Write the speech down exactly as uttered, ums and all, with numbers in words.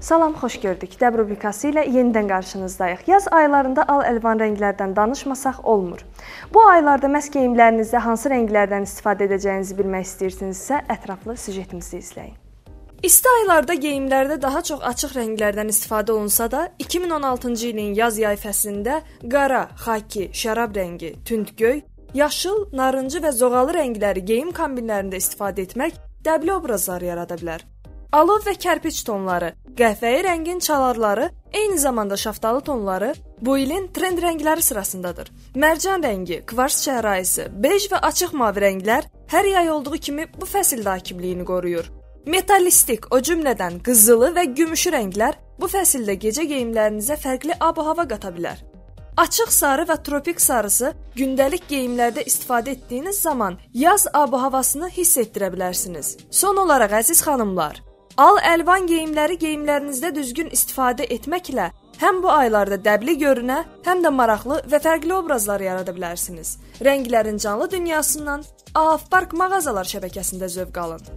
Salam, xoş gördük. Dəb rubrikası ilə yenidən qarşınızdayıq. Yaz aylarında al-əlvan rənglərdən danışmasaq olmur. Bu aylarda məhz geyimlərinizdə hansı rənglərdən istifadə edəcəyinizi bilmək istəyirsinizsə, ətraflı süjetimizi izləyin. İsti aylarda geyimlərdə daha çox açıq rənglərdən istifadə olunsa da, iki min on altıncı ilin yaz-yay fəslində qara, xaki, şərab rəngi, tünd göy, yaşıl, narıncı və zoğalı rəngləri geyim kombinlərində istifadə etmək dəbli obrazlar yarada bilər. Alov və kərpiç tonları, qəhvəyi rəngin çalarları, eyni zamanda şaftalı tonları bu ilin trend rəngləri sırasındadır. Mərcan rəngi, kvars çəhrayısı, bej və açıq mavi rənglər hər yay olduğu kimi bu fəsildə hakimliyini qoruyur. Metallistik, o cümlədən qızılı və gümüşü rənglər bu fəsildə gecə geyimlərinizə fərqli ab-hava qata bilər. Açıq sarı və tropik sarısı gündəlik geyimlərdə istifadə etdiyiniz zaman yaz ab-havasını hiss etdirə bilərsiniz. Son olaraq əziz xanımlar, al-əlvan geyimləri geyimlərinizdə düzgün istifadə etməklə həm bu aylarda dəbli görünə, həm də maraqlı və fərqli obrazlar yarada bilərsiniz. Rənglərin canlı dünyasından Afpark mağazalar şəbəkəsində zövq alın.